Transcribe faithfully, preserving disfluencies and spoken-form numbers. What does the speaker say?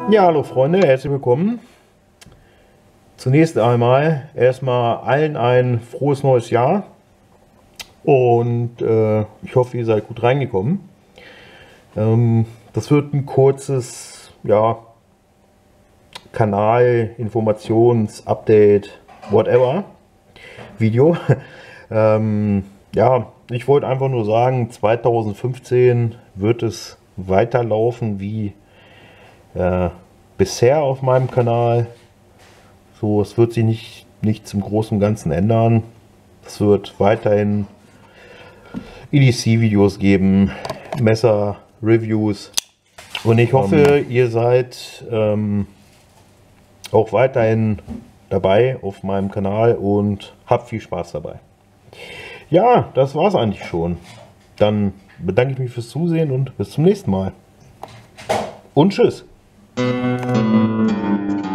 Ja, hallo Freunde, herzlich willkommen. Zunächst einmal erstmal allen ein frohes neues Jahr und äh, ich hoffe, ihr seid gut reingekommen. Ähm, das wird ein kurzes, ja, Kanal, Informations, Update, whatever Video. ähm, ja, ich wollte einfach nur sagen, zweitausendfünfzehn wird es weiterlaufen wie äh, bisher auf meinem Kanal. So, es wird sich nicht, nichts im Großen und Ganzen ändern. Es wird weiterhin E D C-Videos geben, Messer-Reviews. Und ich hoffe, ähm, ihr seid ähm, auch weiterhin dabei auf meinem Kanal und habt viel Spaß dabei. Ja, das war's eigentlich schon. Dann bedanke ich mich fürs Zusehen und bis zum nächsten Mal. Und tschüss.